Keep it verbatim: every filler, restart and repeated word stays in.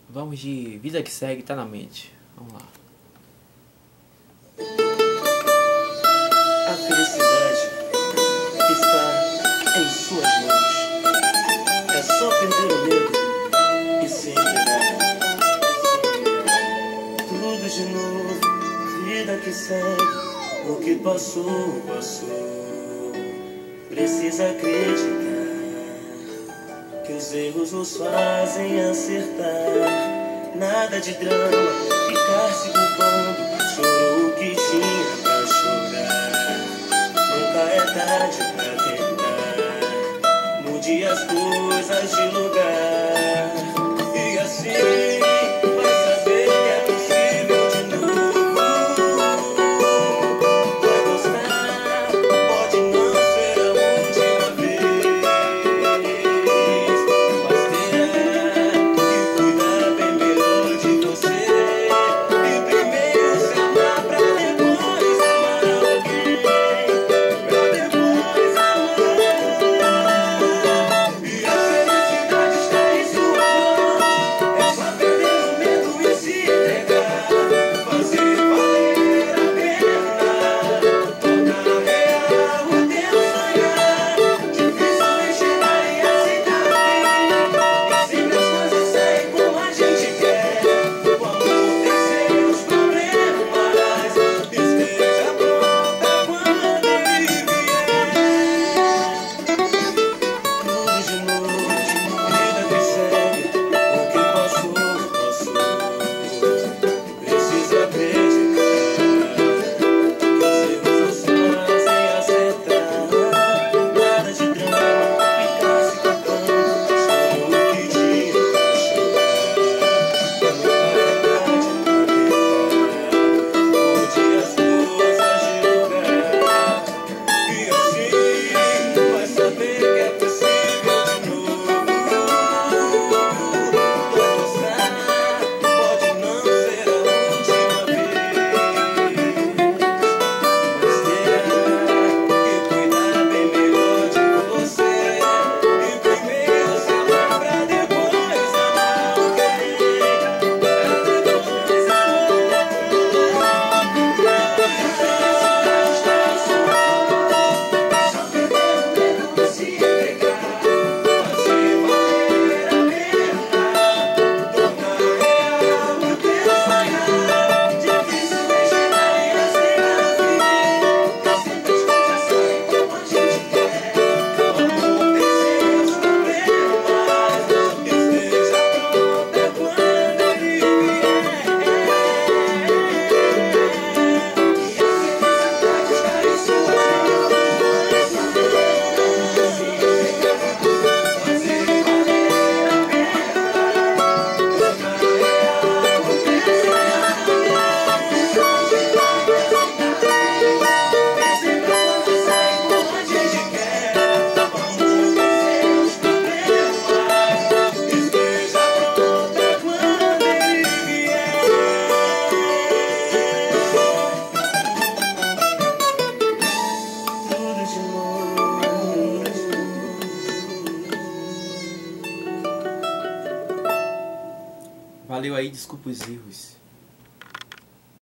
Vamos de Vida que Segue, Tá na Mente. Vamos lá. A felicidade está em suas mãos. É só perder o medo e se entregar. Tudo de novo, vida que segue. O que passou, passou. Precisa acreditar que os erros nos fazem acertar. Nada de drama, ficar se culpando. Chorou o que tinha pra chorar. Nunca é tarde pra tentar. Mude as coisas de lugar. E assim vai saber que é possível de novo. Vai gostar, pode não ser a última vez. Mas terá que cuidar bem melhor de você. E primeiro se amar pra depois amar alguém. Pra depois amar. E a felicidade está em suas mãos. É só perder o medo e se entregar. Fazer valer a pena. Tornar real o teu sonhar. Difícil enxergar e aceitar o fim. E sempre as coisas saem como a gente quer. O amor tem seus problemas. Esteja pronta quando ele vier. Tudo de novo, vida que segue. O que passou, passou. Precisa acreditar que os erros nos fazem acertar. Nada de drama, ficar se culpando. Chorou o que tinha pra chorar. Nunca é tarde pra tentar. Mude as coisas de lugar. E assim vai saber que é possível de novo. Vai gostar, pode não ser a última vez. Mas terá que cuidar bem melhor de você. E primeiro se amar pra depois amar alguém. Pra depois amar. A felicidade está em suas mãos. É só perder o medo e se entregar. Fazer valer a pena. Tornar real o teu sonhar. Difícil enxergar e aceitar o fim. Nem sempre as coisas saem como a gente quer. O amor tem seus problemas. Esteja pronta quando ele vier. E a felicidade está em suas mãos. É só perder o medo e se entregar. Fazer valer a pena. Tornar real o teu sonhar. Difícil enxergar e aceitar o fim. Nem sempre as coisas saem como a gente quer. O amor tem seus problemas. Esteja pronta quando ele vier. Tudo de novo. Valeu aí, desculpa os erros.